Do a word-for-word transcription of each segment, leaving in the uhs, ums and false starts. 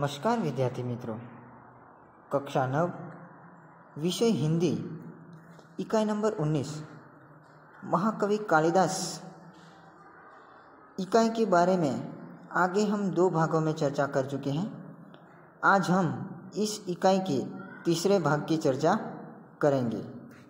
नमस्कार विद्यार्थी मित्रों, कक्षा नव विषय हिंदी इकाई नंबर उन्नीस महाकवि कालिदास इकाई के बारे में आगे हम दो भागों में चर्चा कर चुके हैं। आज हम इस इकाई के तीसरे भाग की चर्चा करेंगे।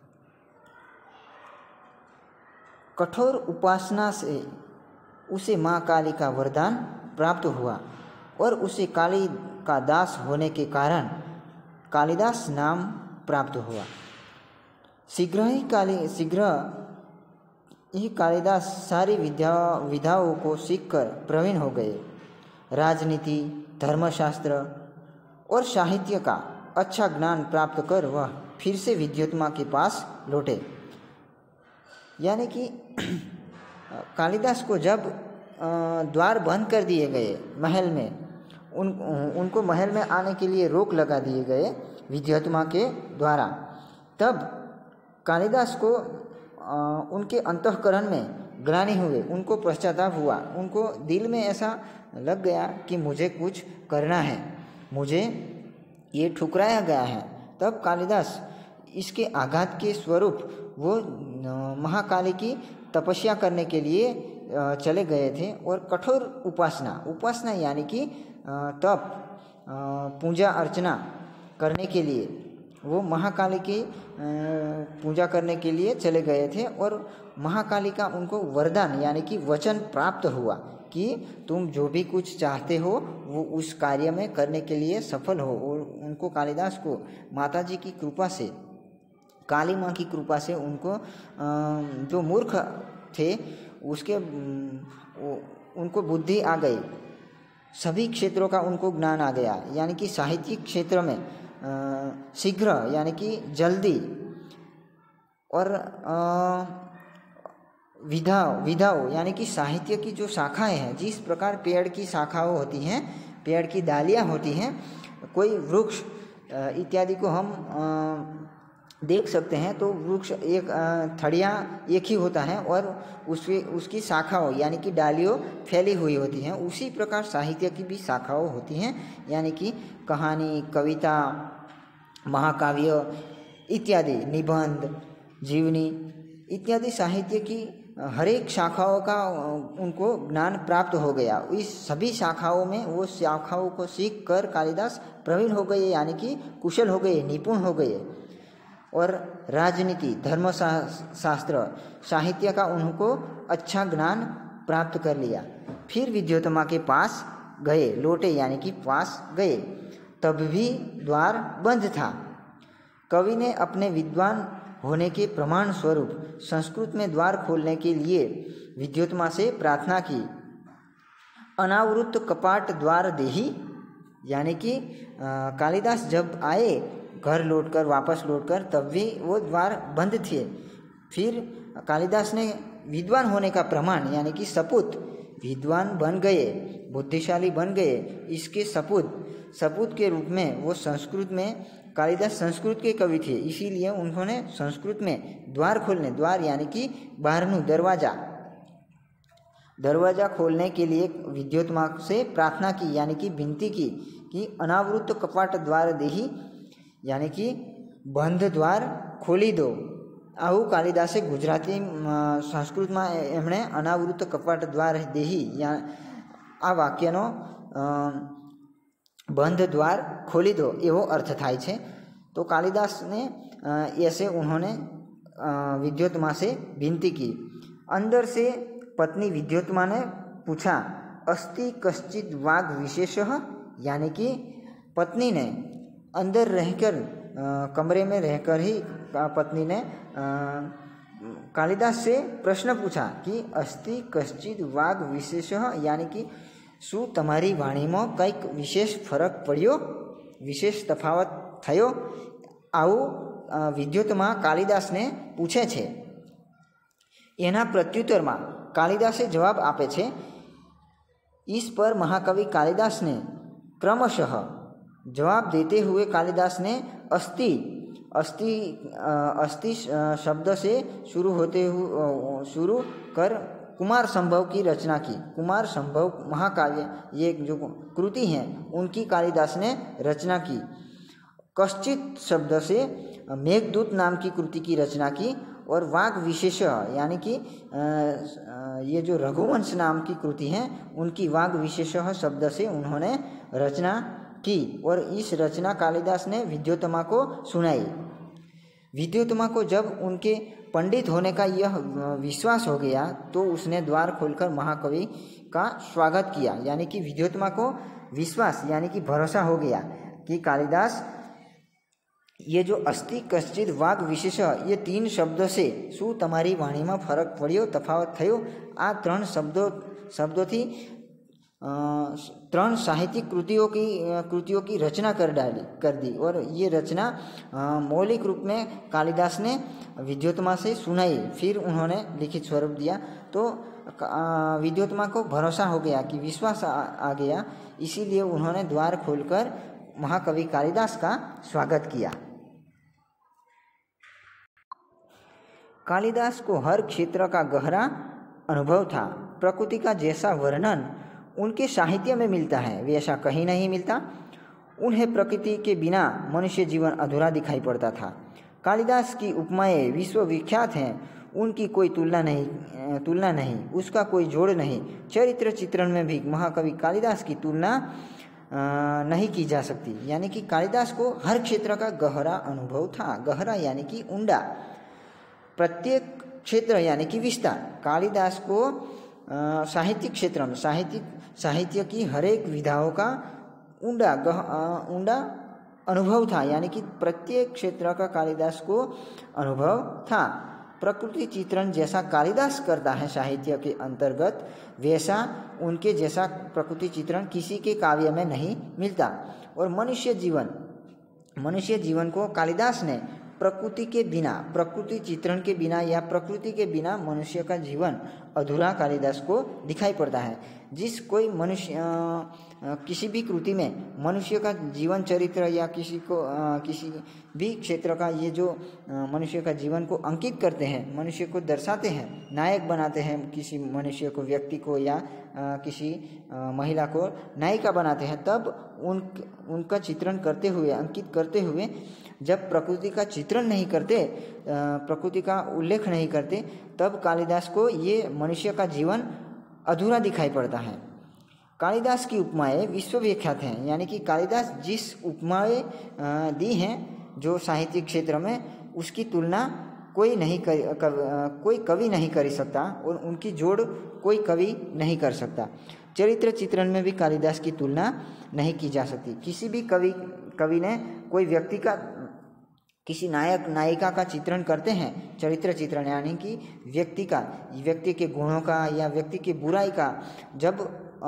कठोर उपासना से उसे माँ काली का वरदान प्राप्त हुआ और उसे काली का दास होने के कारण कालिदास नाम प्राप्त हुआ। शीघ्र ही काली शीघ्र ही कालिदास सारी विद्या विधाओं को सीखकर प्रवीण हो गए। राजनीति, धर्मशास्त्र और साहित्य का अच्छा ज्ञान प्राप्त कर वह फिर से विद्योत्मा के पास लौटे। यानी कि कालिदास को जब द्वार बंद कर दिए गए महल में, उन उनको महल में आने के लिए रोक लगा दिए गए विद्योत्मा के द्वारा, तब कालिदास को आ, उनके अंतःकरण में ग्लानि हुए, उनको पश्चाताप हुआ, उनको दिल में ऐसा लग गया कि मुझे कुछ करना है, मुझे ये ठुकराया गया है। तब कालिदास इसके आघात के स्वरूप वो महाकाली की तपस्या करने के लिए चले गए थे और कठोर उपासना उपासना यानी कि तप, पूजा अर्चना करने के लिए वो महाकाली की पूजा करने के लिए चले गए थे। और महाकाली का उनको वरदान यानी कि वचन प्राप्त हुआ कि तुम जो भी कुछ चाहते हो वो उस कार्य में करने के लिए सफल हो। और उनको कालिदास को माताजी की कृपा से, काली माँ की कृपा से, उनको जो मूर्ख थे उसके उनको बुद्धि आ गई, सभी क्षेत्रों का उनको ज्ञान आ गया। यानी कि साहित्यिक क्षेत्र में शीघ्र यानी कि जल्दी और विधा विधाओं यानी कि साहित्य की जो शाखाएं हैं, जिस प्रकार पेड़ की शाखाओं होती हैं, पेड़ की डालियां होती हैं, कोई वृक्ष इत्यादि को हम देख सकते हैं, तो वृक्ष एक थड़ियाँ एक ही होता है और उसकी उसकी शाखाओं यानी कि डालियों फैली हुई होती हैं। उसी प्रकार साहित्य की भी शाखाओं होती हैं, यानी कि कहानी, कविता, महाकाव्य इत्यादि, निबंध, जीवनी इत्यादि साहित्य की हर एक शाखाओं का उनको ज्ञान प्राप्त हो गया। इस सभी शाखाओं में वो शाखाओं को सीख कर कालिदास प्रवीण हो गए, यानी कि कुशल हो गए, निपुण हो गए। और राजनीति, धर्मशास्त्र, साहित्य का उनको अच्छा ज्ञान प्राप्त कर लिया। फिर विद्योत्मा के पास गए, लौटे यानी कि पास गए, तब भी द्वार बंद था। कवि ने अपने विद्वान होने के प्रमाण स्वरूप संस्कृत में द्वार खोलने के लिए विद्योत्मा से प्रार्थना की। अनावृत कपाट द्वार देहि, यानी कि कालिदास जब आए घर लौटकर, वापस लौटकर, तब भी वो द्वार बंद थे। फिर कालिदास ने विद्वान होने का प्रमाण यानी कि सपूत, विद्वान बन गए, बुद्धिशाली बन गए, इसके सपूत सपूत के रूप में वो संस्कृत में, कालिदास संस्कृत के कवि थे, इसीलिए उन्होंने संस्कृत में द्वार खोलने, द्वार यानी कि बाहरनु दरवाजा दरवाजा खोलने के लिए विद्योत्मा से प्रार्थना की, यानी कि विनती की कि अनावृत कपाट द्वार देहि, यानी कि બંધ દ્વાર ખોલી દો। આવું કાલિદાસે ગુજરાતી સંસ્કૃતમાં એમણે અનાવૃત કપાટ દ્વાર દેહી યા આ વાક્યનો બંધ દ્વાર ખોલી દો એવો અર્થ થાય છે। તો કાલિદાસને ऐसे उन्होंने विद्योत्मा से विनती की। अंदर से पत्नी विद्योत्मा ने पूछा, अस्ति कश्चित वाग विशेषः, यानी कि पत्नी ने अंदर रहकर, कमरे में रहकर ही पत्नी ने कालिदास से प्रश्न पूछा कि अस्ति कश्चित वाग विशेषः, यानी कि શું તમારી વાણીમાં કંઈક વિશેષ ફરક પડ્યો, વિશેષ તફાવત થયો, આવું વિદ્યોત્મા કાલિદાસને પૂછે છે। એના પ્રત્યુત્તરમાં કાલિદાસે જવાબ આપે છે। इस पर महाकवि कालिदास ने क्रमशः जवाब देते हुए कालिदास ने अस्ति अस्ति अस्ति शब्द से शुरू होते हुए शुरू कर कुमार संभव की रचना की। कुमार संभव महाकाव्य ये जो कृति हैं उनकी कालिदास ने रचना की। कश्चित शब्द से मेघदूत नाम की कृति की रचना की और वाग विशेष यानी कि ये जो रघुवंश नाम की कृति हैं उनकी वाग विशेष शब्द से उन्होंने रचना की और इस रचना कालिदास ने विद्योत्तमा को सुनाई। विद्योत्तमा को जब उनके पंडित होने का यह विश्वास हो गया तो उसने द्वार खोलकर महाकवि का स्वागत किया। यानी कि विद्योत्तमा को विश्वास यानी कि भरोसा हो गया कि कालिदास ये जो अस्ति कश्चित वाग विशेष ये तीन शब्दों से શું તમારી વાણીમાં ફરક પડ્યો તફાવત થયો આ ત્રણ શબ્દો શબ્દોથી ત્રણ साहित्यिक कृतियों की कृतियों की रचना कर डाली कर दी और ये रचना मौलिक रूप में कालिदास ने विद्योत्तमा से सुनाई। फिर उन्होंने लिखित स्वरूप दिया तो विद्योत्तमा को भरोसा हो गया कि विश्वास आ, आ गया, इसीलिए उन्होंने द्वार खोलकर महाकवि कालिदास का स्वागत किया। कालिदास को हर क्षेत्र का गहरा अनुभव था। प्रकृति का जैसा वर्णन उनके साहित्य में मिलता है वैसा कहीं नहीं मिलता। उन्हें प्रकृति के बिना मनुष्य जीवन अधूरा दिखाई पड़ता था। कालिदास की उपमाएं विश्व विख्यात हैं, उनकी कोई तुलना नहीं तुलना नहीं उसका कोई जोड़ नहीं। चरित्र चित्रण में भी महाकवि कालिदास की तुलना नहीं की जा सकती। यानी कि कालिदास को हर क्षेत्र का गहरा अनुभव था। गहरा यानी कि ऊंडा, प्रत्येक क्षेत्र यानी कि विस्तार। कालिदास को साहित्यिक क्षेत्र में साहित्यिक साहित्य की हर एक विधाओं का ऊंडा ऊंडा अनुभव था। यानी कि प्रत्येक क्षेत्र का कालिदास को अनुभव था। प्रकृति चित्रण जैसा कालिदास करता है साहित्य के अंतर्गत, वैसा उनके जैसा प्रकृति चित्रण किसी के काव्य में नहीं मिलता। और मनुष्य जीवन मनुष्य जीवन को कालिदास ने प्रकृति के बिना प्रकृति चित्रण के बिना या प्रकृति के बिना मनुष्य का जीवन अधूरा कालिदास को दिखाई पड़ता है। जिस कोई मनुष्य किसी भी कृति में मनुष्य का जीवन चरित्र या किसी को आ, किसी भी क्षेत्र का ये जो मनुष्य का जीवन को अंकित करते हैं, मनुष्य को दर्शाते हैं, नायक बनाते हैं, किसी मनुष्य को व्यक्ति को या आ, किसी आ, महिला को नायिका बनाते हैं, तब उन उनका चित्रण करते हुए अंकित करते हुए जब प्रकृति का चित्रण नहीं करते, प्रकृति का उल्लेख नहीं करते, तब कालिदास को ये मनुष्य का जीवन अधूरा दिखाई पड़ता है। कालिदास की उपमाएं विश्व विख्यात हैं। यानी कि कालिदास जिस उपमाएं दी हैं जो साहित्यिक क्षेत्र में, उसकी तुलना कोई नहीं कर, कव, कोई कवि नहीं कर सकता और उनकी जोड़ कोई कवि नहीं कर सकता। चरित्र चित्रण में भी कालिदास की तुलना नहीं की जा सकती। किसी भी कवि कवि ने कोई व्यक्ति का किसी नायक नायिका का चित्रण करते हैं, चरित्र चित्रण यानी कि व्यक्ति का व्यक्ति के गुणों का या व्यक्ति की बुराई का जब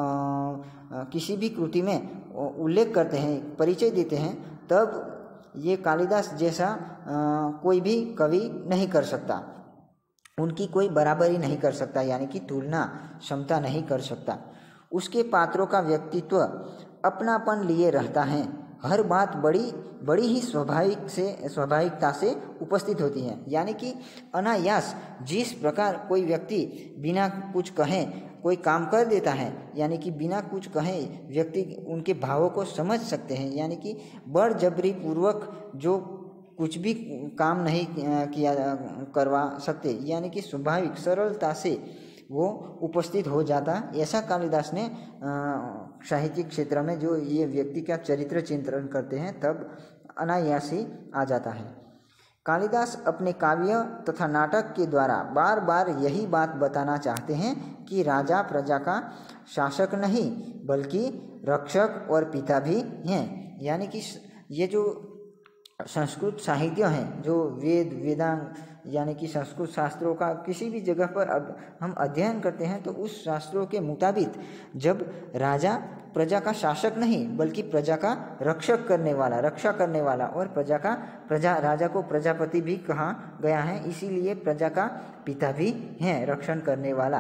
आ, किसी भी कृति में उल्लेख करते हैं, परिचय देते हैं, तब ये कालिदास जैसा आ, कोई भी कवि नहीं कर सकता, उनकी कोई बराबरी नहीं कर सकता, यानी कि तुलना क्षमता नहीं कर सकता। उसके पात्रों का व्यक्तित्व अपनापन लिए रहता है। हर बात बड़ी बड़ी ही स्वाभाविक से स्वाभाविकता से उपस्थित होती है। यानी कि अनायास जिस प्रकार कोई व्यक्ति बिना कुछ कहे कोई काम कर देता है, यानी कि बिना कुछ कहे व्यक्ति उनके भावों को समझ सकते हैं। यानी कि बड़जबरी पूर्वक जो कुछ भी काम नहीं किया करवा सकते, यानी कि स्वाभाविक सरलता से वो उपस्थित हो जाता। ऐसा कालिदास ने साहित्यिक क्षेत्र में जो ये व्यक्ति का चरित्र चित्रण करते हैं तब अनायास ही आ जाता है। कालिदास अपने काव्य तथा नाटक के द्वारा बार बार यही बात बताना चाहते हैं कि राजा प्रजा का शासक नहीं बल्कि रक्षक और पिता भी हैं। यानी कि ये जो संस्कृत साहित्य हैं, जो वेद वेदांग यानी कि संस्कृत शास्त्रों का किसी भी जगह पर अब हम अध्ययन करते हैं तो उस शास्त्रों के मुताबिक जब राजा प्रजा का शासक नहीं बल्कि प्रजा का रक्षक करने वाला रक्षा करने वाला और प्रजा का प्रजा राजा को प्रजापति भी कहा गया है, इसीलिए प्रजा का पिता भी हैं, रक्षण करने वाला।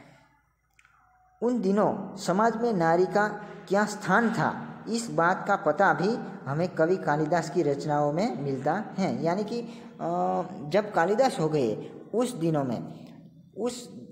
उन दिनों समाज में नारी का क्या स्थान था, इस बात का पता भी हमें कवि कालिदास की रचनाओं में मिलता है। यानी कि जब कालिदास हो गए उस दिनों में उस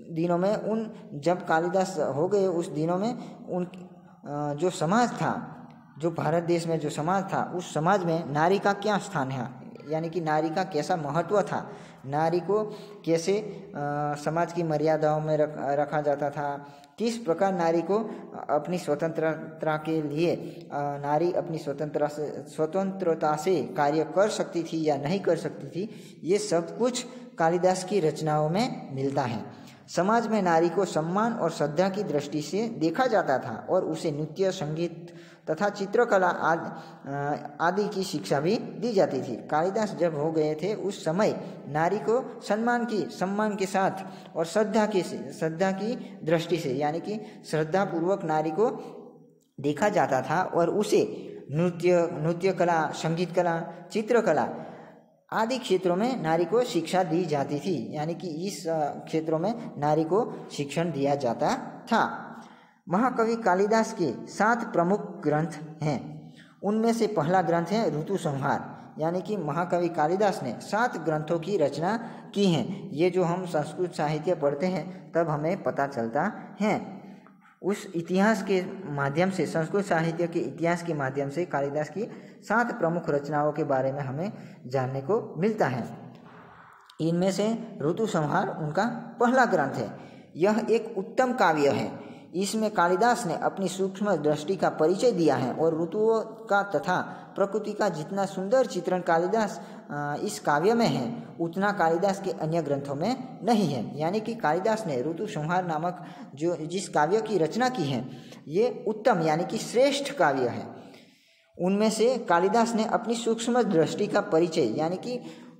दिनों में उन जब कालिदास हो गए उस दिनों में उन जो समाज था, जो भारत देश में जो समाज था, उस समाज में नारी का क्या स्थान है, यानी कि नारी का कैसा महत्व था, नारी को कैसे आ, समाज की मर्यादाओं में रख, रखा जाता था, किस प्रकार नारी को अपनी स्वतंत्रता के लिए आ, नारी अपनी स्वतंत्रता से स्वतंत्रता से कार्य कर सकती थी या नहीं कर सकती थी, ये सब कुछ कालिदास की रचनाओं में मिलता है। समाज में नारी को सम्मान और श्रद्धा की दृष्टि से देखा जाता था और उसे नृत्य, संगीत तथा चित्रकला आदि आदि की शिक्षा भी दी जाती थी। कालिदास जब हो गए थे उस समय नारी को सम्मान की सम्मान के साथ और श्रद्धा की श्रद्धा की दृष्टि से, यानी कि श्रद्धा पूर्वक नारी को देखा जाता था और उसे नृत्य नृत्य कला, संगीत कला, चित्रकला आदि क्षेत्रों में नारी को शिक्षा दी जाती थी, यानी कि इस क्षेत्रों में नारी को शिक्षण दिया जाता था। महाकवि कालिदास के सात प्रमुख ग्रंथ हैं। उनमें से पहला ग्रंथ है ऋतु संहार, यानी कि महाकवि कालिदास ने सात ग्रंथों की रचना की है। ये जो हम संस्कृत साहित्य पढ़ते हैं तब हमें पता चलता है। उस इतिहास के माध्यम से, संस्कृत साहित्य के इतिहास के माध्यम से कालिदास की सात प्रमुख रचनाओं के बारे में हमें जानने को मिलता है। इनमें से ऋतु संहार उनका पहला ग्रंथ है। यह एक उत्तम काव्य है। इसमें कालिदास ने अपनी सूक्ष्म दृष्टि का परिचय दिया है और ऋतुओं का तथा प्रकृति का जितना सुंदर चित्रण कालिदास इस काव्य में है उतना कालिदास के अन्य ग्रंथों में नहीं है। यानी कि कालिदास ने ऋतु संहार नामक जो जिस काव्य की रचना की है ये उत्तम यानी कि श्रेष्ठ काव्य है। उनमें से कालिदास ने अपनी सूक्ष्म दृष्टि का परिचय यानी कि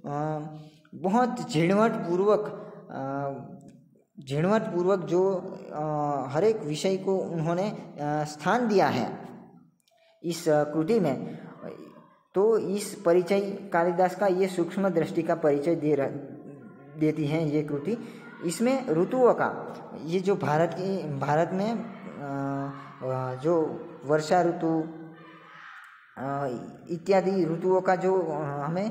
बहुत झीणवट पूर्वक झीणवट पूर्वक जो हर एक विषय को उन्होंने स्थान दिया है इस कृति में, तो इस परिचय कालिदास का ये सूक्ष्म दृष्टि का परिचय दे देती है ये कृति। इसमें ऋतुओं का ये जो भारत की भारत में जो वर्षा ऋतु इत्यादि ऋतुओं का जो हमें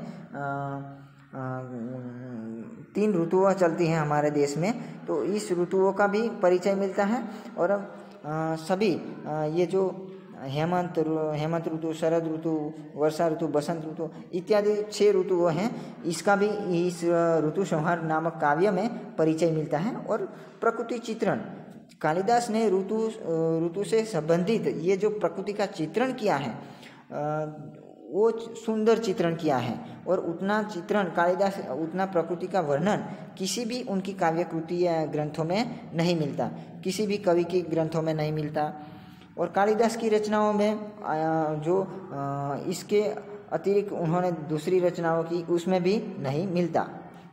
तीन ऋतुएं चलती हैं हमारे देश में, तो इस ऋतुओं का भी परिचय मिलता है। और आ, सभी आ, ये जो हेमंत हेमंत ऋतु, शरद ऋतु, वर्षा ऋतु, बसंत ऋतु इत्यादि छह ऋतुएं हैं, इसका भी इस ऋतु संहार नामक काव्य में परिचय मिलता है। और प्रकृति चित्रण, कालिदास ने ऋतु ऋतु से संबंधित ये जो प्रकृति का चित्रण किया है आ, वो सुंदर चित्रण किया है और उतना चित्रण कालिदास उतना प्रकृति का वर्णन किसी भी उनकी काव्य कृति या ग्रंथों में नहीं मिलता, किसी भी कवि के ग्रंथों में नहीं मिलता। और कालिदास की रचनाओं में जो इसके अतिरिक्त उन्होंने दूसरी रचनाओं की उसमें भी नहीं मिलता।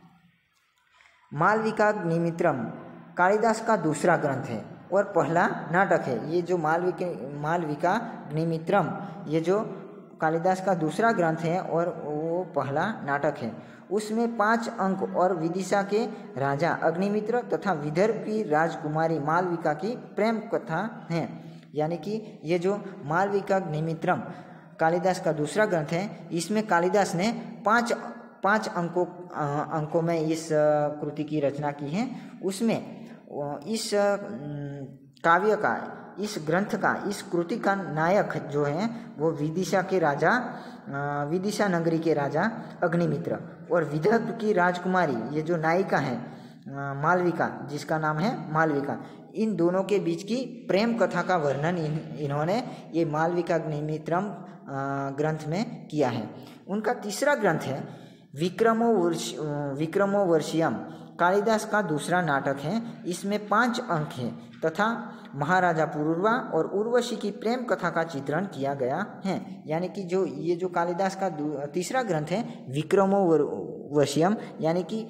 मालविकाग्निमित्रम कालिदास का दूसरा ग्रंथ है और पहला नाटक है। ये जो मालविका मालविकाग्निमित्रम ये जो कालिदास का दूसरा ग्रंथ है और वो पहला नाटक है। उसमें पांच अंक और विदिशा के राजा अग्निमित्र तथा विदर्भ की राजकुमारी मालविका की प्रेम कथा है। यानी कि ये जो मालविकाग्निमित्रम कालिदास का दूसरा ग्रंथ है, इसमें कालिदास ने पांच पांच अंकों अंकों में इस कृति की रचना की है। उसमें इस काव्य का, इस ग्रंथ का, इस कृति का नायक जो है वो विदिशा के राजा विदिशा नगरी के राजा अग्निमित्र और विदर्भ की राजकुमारी ये जो नायिका है मालविका, जिसका नाम है मालविका, इन दोनों के बीच की प्रेम कथा का वर्णन इन, इन्होंने ये मालविकाग्निमित्रम ग्रंथ में किया है। उनका तीसरा ग्रंथ है विक्रमो वर्ष विक्रमो वर्षियम कालिदास का दूसरा नाटक है। इसमें पांच अंक हैं तथा महाराजा पुरूरवा और उर्वशी की प्रेम कथा का चित्रण किया गया है। यानी कि जो ये जो कालिदास का तीसरा ग्रंथ है विक्रमो वर्षियम यानी कि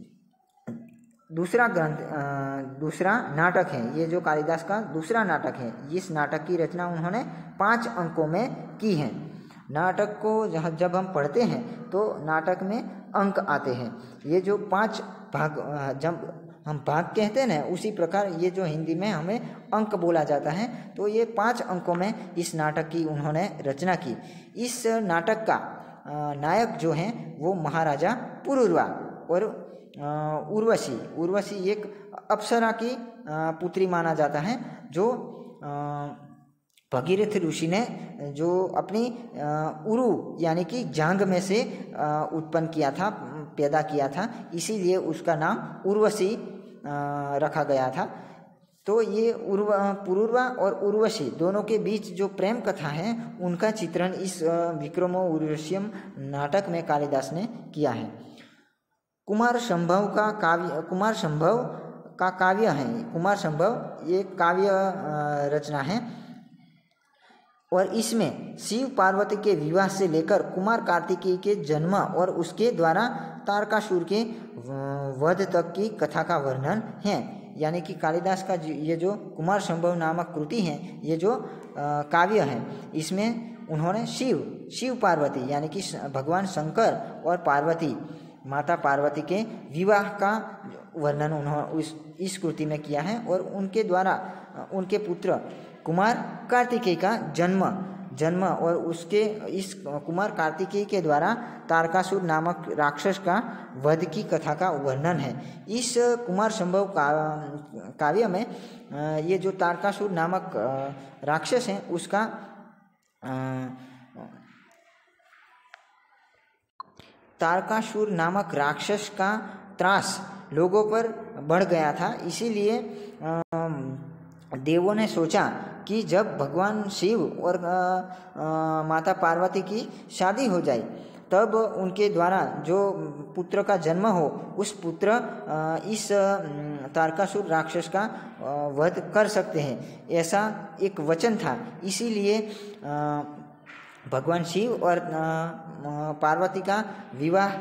दूसरा ग्रंथ दूसरा नाटक है। ये जो कालिदास का दूसरा नाटक है, इस नाटक की रचना उन्होंने पांच अंकों में की है। नाटक को जहाँ जब हम पढ़ते हैं तो नाटक में अंक आते हैं। ये जो पांच भाग, जब हम भाग कहते हैं ना, उसी प्रकार ये जो हिंदी में हमें अंक बोला जाता है, तो ये पांच अंकों में इस नाटक की उन्होंने रचना की। इस नाटक का नायक जो हैं वो महाराजा पुरूरवा और उर्वशी उर्वशी एक अप्सरा की पुत्री माना जाता है, जो भगीरथ ऋषि ने जो अपनी उरु यानी कि जांग में से उत्पन्न किया था, पैदा किया था, इसीलिए उसका नाम उर्वशी रखा गया था। तो ये उर्व पुरुरवा और उर्वशी दोनों के बीच जो प्रेम कथा है उनका चित्रण इस विक्रमो उर्वशीयम नाटक में कालिदास ने किया है। कुमार संभव का काव्य कुमार संभव का काव्य है कुमार संभव ये काव्य रचना है और इसमें शिव पार्वती के विवाह से लेकर कुमार कार्तिकेय के जन्म और उसके द्वारा तारकासुर के वध तक की कथा का वर्णन है। यानी कि कालिदास का ये जो कुमार संभव नामक कृति है, ये जो काव्य है, इसमें उन्होंने शिव शिव पार्वती यानी कि भगवान शंकर और पार्वती माता पार्वती के विवाह का वर्णन उन्होंने इस इस कृति में किया है और उनके द्वारा उनके पुत्र कुमार कार्तिकेय का जन्म जन्म और उसके इस कुमार कार्तिकेय के द्वारा तारकासुर नामक राक्षस का वध की कथा का वर्णन है। इस कुमार संभव का काव्य में ये जो तारकासुर नामक राक्षस है उसका तारकासुर नामक राक्षस का त्रास लोगों पर बढ़ गया था। इसीलिए देवों ने सोचा कि जब भगवान शिव और आ, आ, माता पार्वती की शादी हो जाए तब उनके द्वारा जो पुत्र का जन्म हो उस पुत्र आ, इस तारकासुर राक्षस का वध कर सकते हैं, ऐसा एक वचन था। इसीलिए भगवान शिव और पार्वती का विवाह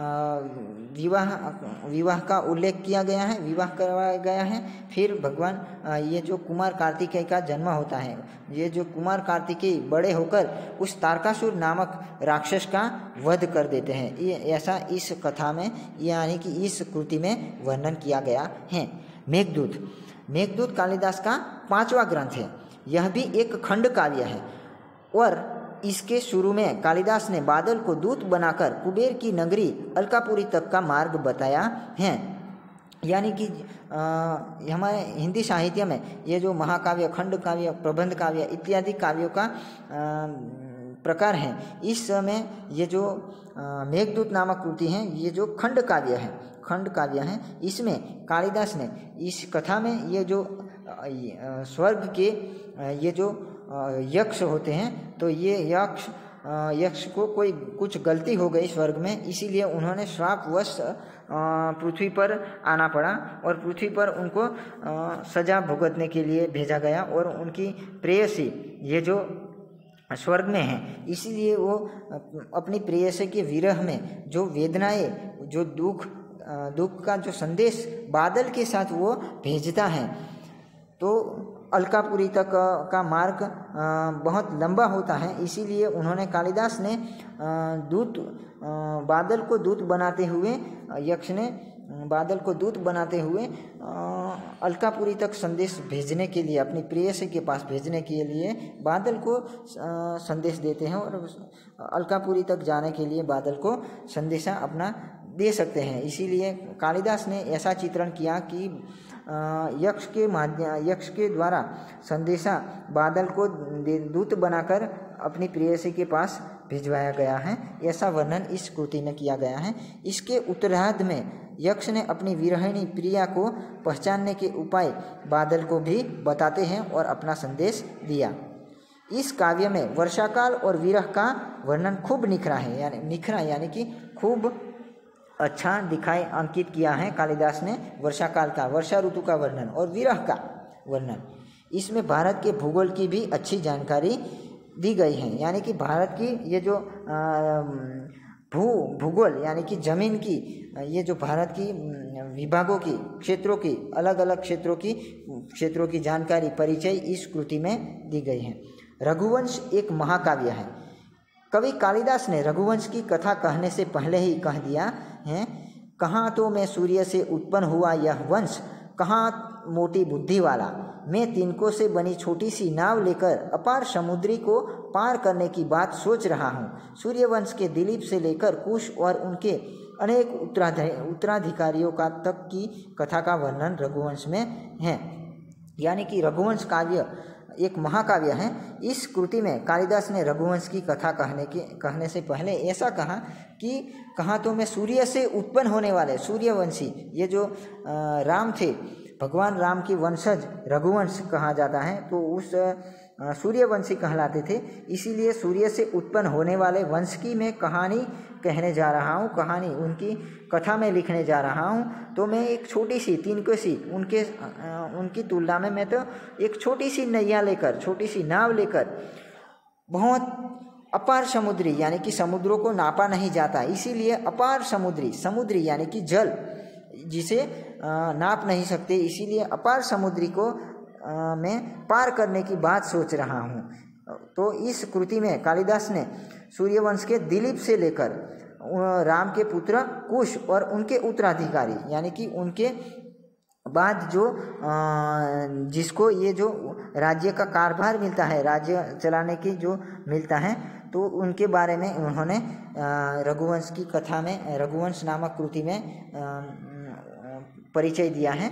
विवाह विवाह का उल्लेख किया गया है, विवाह करवाया गया है। फिर भगवान ये जो कुमार कार्तिकेय का जन्म होता है, ये जो कुमार कार्तिकेय बड़े होकर उस तारकासुर नामक राक्षस का वध कर देते हैं, ये ऐसा इस कथा में यानी कि इस कृति में वर्णन किया गया है। मेघदूत मेघदूत कालिदास का पांचवा ग्रंथ है। यह भी एक खंड काव्य है और इसके शुरू में कालिदास ने बादल को दूत बनाकर कुबेर की नगरी अलकापुरी तक का मार्ग बताया है। यानी कि हमारे हिंदी साहित्य में ये जो महाकाव्य, खंड काव्य, प्रबंध काव्य इत्यादि काव्यों का आ, प्रकार है, इस समय ये जो मेघदूत नामक कृति है ये जो खंड काव्य है खंड काव्य है इसमें कालिदास ने इस कथा में ये जो स्वर्ग के ये जो यक्ष होते हैं, तो ये यक्ष यक्ष को कोई कुछ गलती हो गई स्वर्ग में, इसीलिए उन्होंने श्रापवश पृथ्वी पर आना पड़ा और पृथ्वी पर उनको सजा भुगतने के लिए भेजा गया और उनकी प्रेयसी ये जो स्वर्ग में है, इसीलिए वो अपनी प्रेयसी के विरह में जो वेदनाएं, जो दुख दुख का जो संदेश बादल के साथ वो भेजता है। तो अलकापुरी तक का मार्ग बहुत लंबा होता है, इसीलिए उन्होंने कालिदास ने दूत बादल को दूत बनाते हुए यक्ष ने बादल को दूत बनाते हुए अलकापुरी तक संदेश भेजने के लिए, अपनी प्रेयसी के पास भेजने के लिए बादल को संदेश देते हैं और अलकापुरी तक जाने के लिए बादल को संदेशा अपना दे सकते हैं। इसीलिए कालिदास ने ऐसा चित्रण किया कि यक्ष के माध्यम यक्ष के द्वारा संदेशा बादल को दूत बनाकर अपनी प्रेयसी के पास भिजवाया गया है, ऐसा वर्णन इस कृति में किया गया है। इसके उत्तरार्ध में यक्ष ने अपनी विरहिणी प्रिया को पहचानने के उपाय बादल को भी बताते हैं और अपना संदेश दिया। इस काव्य में वर्षाकाल और विरह का वर्णन खूब निखरा है, यानी निखरा यानी कि खूब अच्छा दिखाई अंकित किया है कालिदास ने वर्षा काल का, वर्षा ऋतु का वर्णन और विरह का वर्णन। इसमें भारत के भूगोल की भी अच्छी जानकारी दी गई है, यानी कि भारत की ये जो भू भूगोल यानी कि जमीन की ये जो भारत की विभागों की क्षेत्रों की अलग अलग क्षेत्रों की क्षेत्रों की जानकारी परिचय इस कृति में दी गई है। रघुवंश एक महाकाव्य है। कवि कालिदास ने रघुवंश की कथा कहने से पहले ही कह दिया है, कहाँ तो मैं सूर्य से उत्पन्न हुआ यह वंश, कहाँ मोटी बुद्धि वाला, मैं तिनकों से बनी छोटी सी नाव लेकर अपार समुद्री को पार करने की बात सोच रहा हूँ। सूर्यवंश के दिलीप से लेकर कुश और उनके अनेक उत्तराधिकारियों का तक की कथा का वर्णन रघुवंश में है। यानी कि रघुवंश काव्य एक महाकाव्य है। इस कृति में कालिदास ने रघुवंश की कथा कहने के कहने से पहले ऐसा कहा कि कहा तो मैं सूर्य से उत्पन्न होने वाले सूर्यवंशी, ये जो राम थे, भगवान राम की वंशज रघुवंश कहा जाता है, तो उस सूर्यवंशी कहलाते थे। इसीलिए सूर्य से उत्पन्न होने वाले वंश की मैं कहानी कहने जा रहा हूँ, कहानी उनकी कथा में लिखने जा रहा हूँ। तो मैं एक छोटी सी तिनकोसी उनके उनकी तुलना में मैं तो एक छोटी सी नैया लेकर, छोटी सी नाव लेकर, बहुत अपार समुद्री यानी कि समुद्रों को नापा नहीं जाता, इसीलिए अपार समुद्री, समुद्री यानी कि जल जिसे नाप नहीं सकते, इसीलिए अपार समुद्री को मैं पार करने की बात सोच रहा हूँ। तो इस कृति में कालिदास ने सूर्यवंश के दिलीप से लेकर राम के पुत्र कुश और उनके उत्तराधिकारी यानी कि उनके बाद जो जिसको ये जो राज्य का कारभार मिलता है, राज्य चलाने की जो मिलता है, तो उनके बारे में उन्होंने रघुवंश की कथा में, रघुवंश नामक कृति में परिचय दिया है।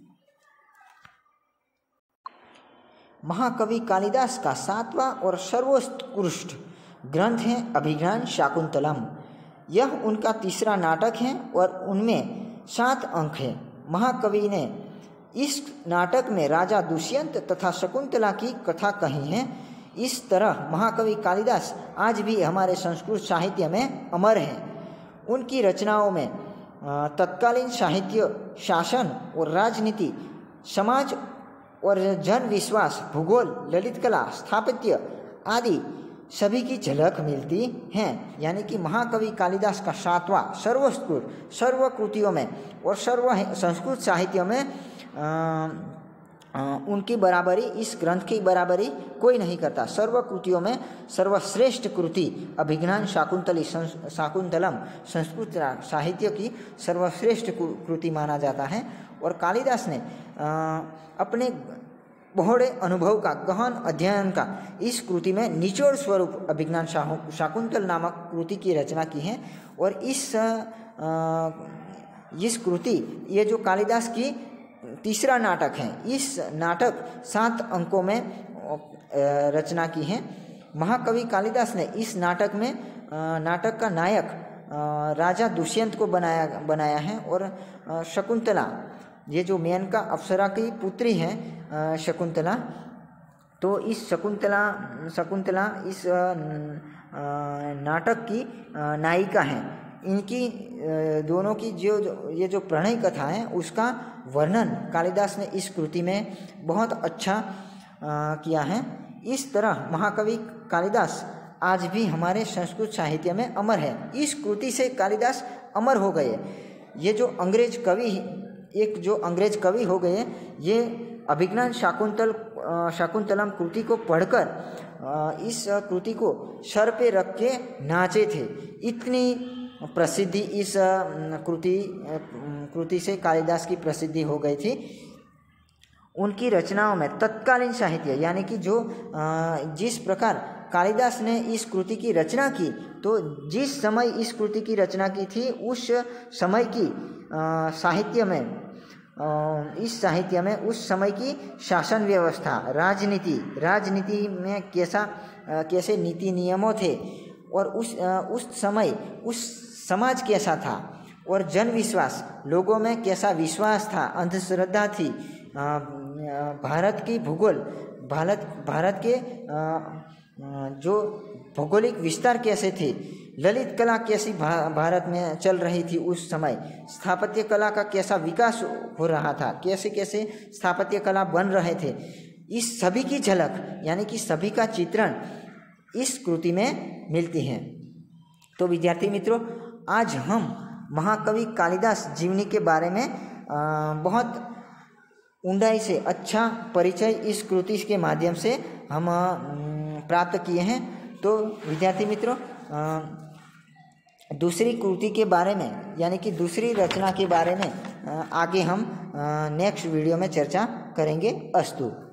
महाकवि कालिदास का सातवां और सर्वोत्कृष्ट ग्रंथ है अभिज्ञान शाकुंतलम। यह उनका तीसरा नाटक है और उनमें सात अंक हैं। महाकवि ने इस नाटक में राजा दुष्यंत तथा शकुंतला की कथा कही है। इस तरह महाकवि कालिदास आज भी हमारे संस्कृत साहित्य में अमर हैं। उनकी रचनाओं में तत्कालीन साहित्य, शासन और राजनीति, समाज और जन विश्वास, भूगोल, ललित कला, स्थापत्य आदि सभी की झलक मिलती है। यानी कि महाकवि कालिदास का सातवां सर्वोत्कृष्ट, सर्व कृतियों में और सर्व संस्कृत साहित्य में आ, आ, उनकी बराबरी, इस ग्रंथ की बराबरी कोई नहीं करता। सर्व कृतियों में सर्वश्रेष्ठ कृति अभिज्ञान शाकुंतली शाकुंतलम संस्कृत साहित्य की सर्वश्रेष्ठ कृति माना जाता है। और कालिदास ने आ, अपने बहुड़े अनुभव का, गहन अध्ययन का इस कृति में निचोड़ स्वरूप अभिज्ञान शाकुंतल नामक कृति की रचना की है। और इस आ, इस कृति, ये जो कालिदास की तीसरा नाटक है, इस नाटक सात अंकों में रचना की है। महाकवि कालिदास ने इस नाटक में नाटक का नायक राजा दुष्यंत को बनाया बनाया है और शकुंतला, ये जो मेनका अप्सरा की पुत्री है शकुंतला, तो इस शकुंतला शकुंतला इस नाटक की नायिका है। इनकी दोनों की जो ये जो प्रणय कथा है उसका वर्णन कालिदास ने इस कृति में बहुत अच्छा किया है। इस तरह महाकवि कालिदास आज भी हमारे संस्कृत साहित्य में अमर है। इस कृति से कालिदास अमर हो गए। ये जो अंग्रेज कवि, एक जो अंग्रेज कवि हो गए, ये अभिज्ञान शाकुंतल शाकुंतलम कृति को पढ़कर इस कृति को सर पे रख के नाचे थे। इतनी प्रसिद्धि इस कृति कृति से कालिदास की प्रसिद्धि हो गई थी। उनकी रचनाओं में तत्कालीन साहित्य यानी कि जो जिस प्रकार कालिदास ने इस कृति की रचना की, तो जिस समय इस कृति की रचना की थी उस समय की साहित्य में, इस साहित्य में उस समय की शासन व्यवस्था, राजनीति राजनीति में कैसा कैसे नीति नियमों थे और उस उस समय उस समाज कैसा था और जन विश्वास, लोगों में कैसा विश्वास था, अंधश्रद्धा थी, भारत की भूगोल, भारत भारत के जो भौगोलिक विस्तार कैसे थे, ललित कला कैसी भारत में चल रही थी उस समय, स्थापत्य कला का कैसा विकास हो रहा था, कैसे कैसे स्थापत्य कला बन रहे थे, इस सभी की झलक यानी कि सभी का चित्रण इस कृति में मिलती है। तो विद्यार्थी मित्रों, आज हम महाकवि कालिदास जीवनी के बारे में आ, बहुत ऊंडाई से अच्छा परिचय इस कृति के माध्यम से हम प्राप्त किए हैं। तो विद्यार्थी मित्रों, दूसरी कृति के बारे में यानी कि दूसरी रचना के बारे में आगे हम नेक्स्ट वीडियो में चर्चा करेंगे। अस्तु।